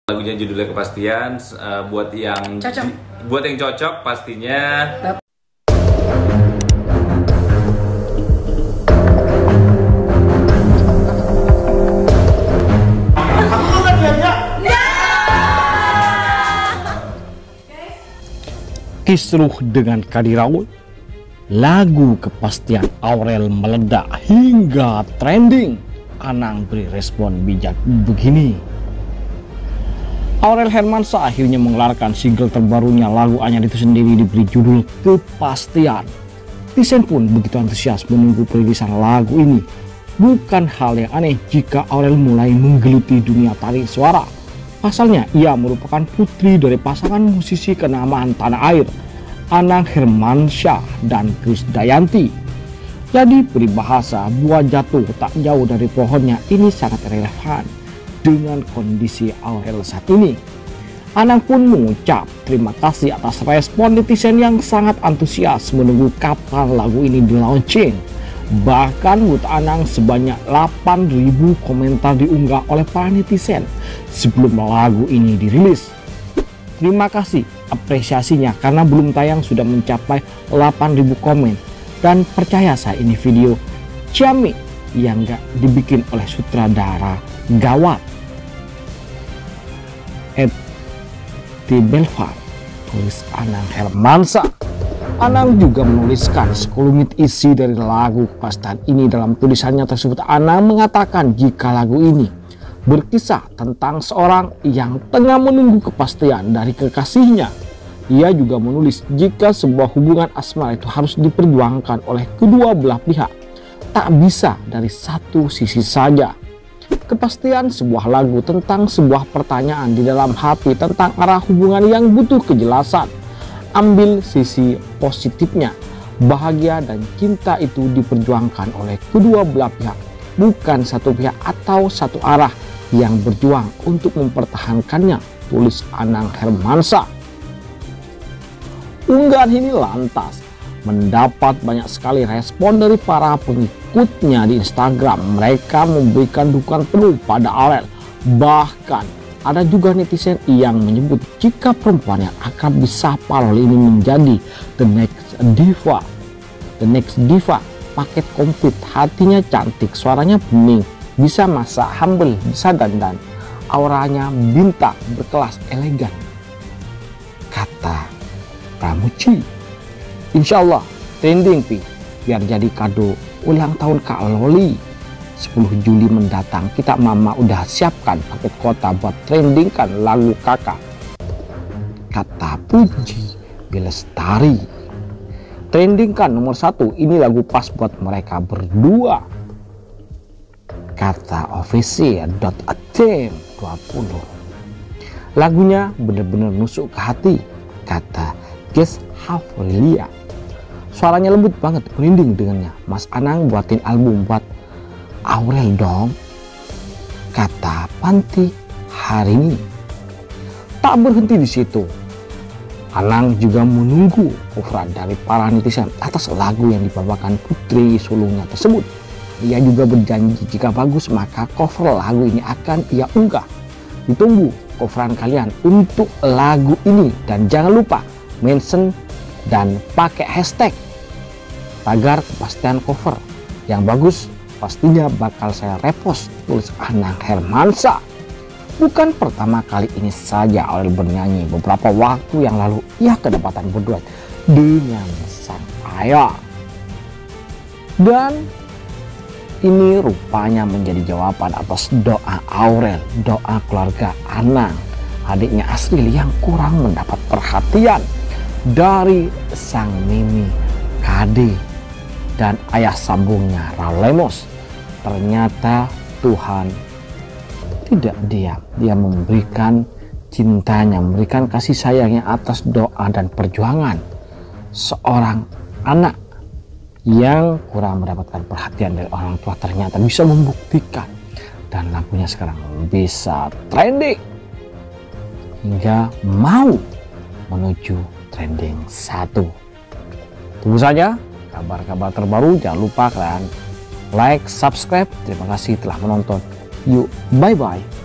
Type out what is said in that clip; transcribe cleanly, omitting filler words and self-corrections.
Lagunya judulnya Kepastian. Buat yang cocok pastinya. Kisruh dengan Kadirau, lagu Kepastian Aurel meledak hingga trending. Anang beri respon bijak begini. Aurel Hermansyah akhirnya mengeluarkan single terbarunya. Lagu anyar itu sendiri diberi judul Kepastian. Netizen pun begitu antusias menunggu perilisan lagu ini. Bukan hal yang aneh jika Aurel mulai menggeluti dunia tarik suara. Pasalnya ia merupakan putri dari pasangan musisi kenamaan tanah air, Anang Hermansyah dan Krisdayanti. Jadi peribahasa buah jatuh tak jauh dari pohonnya ini sangat relevan dengan kondisi Aurel saat ini. Anang pun mengucap terima kasih atas respon netizen yang sangat antusias menunggu kapan lagu ini di launching. Bahkan menurut Anang sebanyak 8.000 komentar diunggah oleh para netizen sebelum lagu ini dirilis. Terima kasih apresiasinya karena belum tayang sudah mencapai 8.000 komen. Dan percaya saya ini video ciamik yang gak dibikin oleh sutradara gawat. Belvar, tulis Anang Hermansyah. Anang juga menuliskan sekelumit isi dari lagu Kepastian ini. Dalam tulisannya tersebut Anang mengatakan jika lagu ini berkisah tentang seorang yang tengah menunggu kepastian dari kekasihnya. Ia juga menulis jika sebuah hubungan asmara itu harus diperjuangkan oleh kedua belah pihak, tak bisa dari satu sisi saja. Kepastian sebuah lagu tentang sebuah pertanyaan di dalam hati tentang arah hubungan yang butuh kejelasan. Ambil sisi positifnya, bahagia dan cinta itu diperjuangkan oleh kedua belah pihak, bukan satu pihak atau satu arah yang berjuang untuk mempertahankannya, tulis Anang Hermansyah. Unggahan ini lantas mendapat banyak sekali respon dari para pengikutnya di Instagram. Mereka memberikan dukungan penuh pada Aurel. Bahkan ada juga netizen yang menyebut jika perempuan yang akrab disapa Aurel ini menjadi the next diva, paket komplit, hatinya cantik, suaranya bening, bisa masak, humble, bisa dandan, auranya bintang, berkelas, elegan, kata Pramuci. Insya Allah trending pi, biar jadi kado ulang tahun Kak Loli 10 Juli mendatang. Kita mama udah siapkan paket kota buat trendingkan lagu kakak, kata Puji Bilestari. Trendingkan nomor 1, ini lagu pas buat mereka berdua, kata OVC.Atem20. Lagunya bener-bener nusuk ke hati, kata Guess Hafrilia. Suaranya lembut banget, merinding dengannya. Mas Anang buatin album buat Aurel dong, kata Panti Harini. Tak berhenti di situ, Anang juga menunggu coveran dari para netizen atas lagu yang dibawakan putri sulungnya tersebut. Ia juga berjanji jika bagus maka cover lagu ini akan ia unggah. Ditunggu coveran kalian untuk lagu ini dan jangan lupa mention dan pakai hashtag tagar Kepastian cover yang bagus, pastinya bakal saya repost, tulis Anang Hermansyah. Bukan pertama kali ini saja Aurel bernyanyi. Beberapa waktu yang lalu ia kedapatan berduet dengan sang ayah, dan ini rupanya menjadi jawaban atas doa Aurel, doa keluarga Anang, adiknya Asril yang kurang mendapat perhatian dari sang Mimi Kade dan ayah sambungnya Raul Lemos. Ternyata Tuhan tidak diam, dia memberikan cintanya, memberikan kasih sayangnya atas doa dan perjuangan seorang anak yang kurang mendapatkan perhatian dari orang tua. Ternyata bisa membuktikan dan lagunya sekarang bisa trending hingga mau menuju trending 1. Tunggu saja kabar-kabar terbaru. Jangan lupa kalian like, subscribe. Terima kasih telah menonton. Yuk, bye-bye.